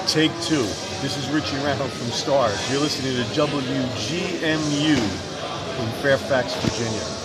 Take two. This is Richie Randall from Stars. You're listening to WGMU in Fairfax, Virginia.